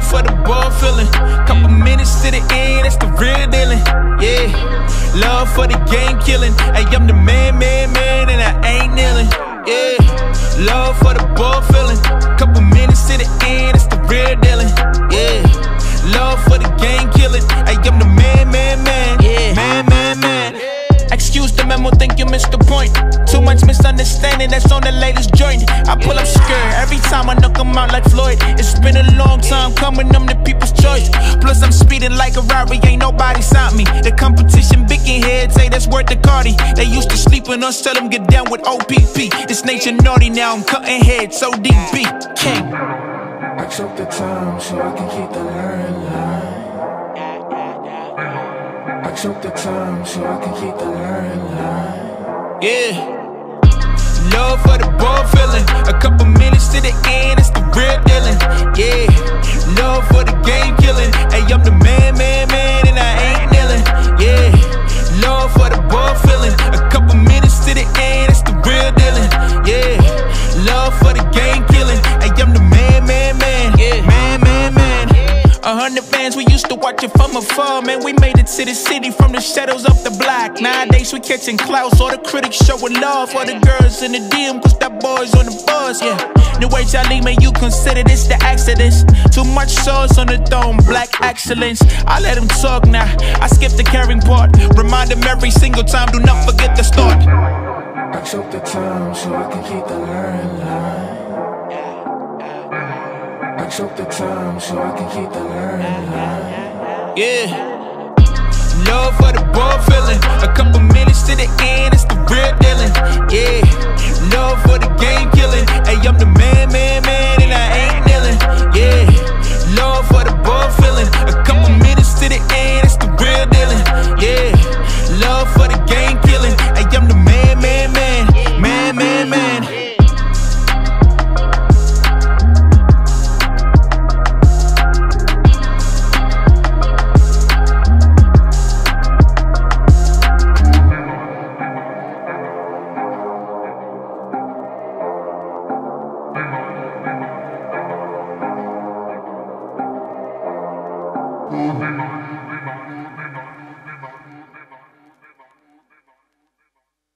love for the ball feeling. Couple minutes to the end, that's the real dealing. Yeah, love for the game killing. Hey, I'm the man, and I ain't kneeling. Yeah, love for the ball feeling. Couple minutes to the end, that's the real dealing. Yeah, love for the game killing. Hey, I'm the man, yeah, man. Excuse the memo, think you missed the point. Too much misunderstanding, that's on the latest joint. I pull up skirt every time I knock 'em out like Floyd. It's been a long time coming, I'm the people's choice. Plus I'm speeding like a Rari, ain't nobody stop me. The competition big in head, say that's worth the Cardi. They used to sleep on us, tell them get down with OPP. This nature naughty, now I'm cutting heads, so DB King. I choke the time so I can keep the learning line. I choke the time so I can keep the learning line. Yeah, love for the ball feeling. A couple minutes to the end, it's the real dealing. Yeah, love for the game killing. Hey, I'm the man, and I ain't kneeling. Yeah, love for the ball feeling. A couple minutes to the end, it's the real dealing. Yeah, love for the game killing. Hey, I'm the man, yeah, man. 100 fans, we used to watch it from afar. Man, we made it to the city from the shadows of the block. Nowadays we catching clouds, all the critics showing love for the girls in the DM, cause that boys on the bus, yeah. The way Charlie made you consider this the exodus. Too much sauce on the throne, black excellence. I let him talk now, I skip the caring part. Remind him every single time, do not forget the start. I choke the time so I can keep the learning line. I choke the time so I can keep the learning line. Yeah, love for the ball feeling. A couple minutes to the end, it's the real dealing. Yeah, love for the game killing. Hey, I'm the man, and I ain't kneeling. Yeah,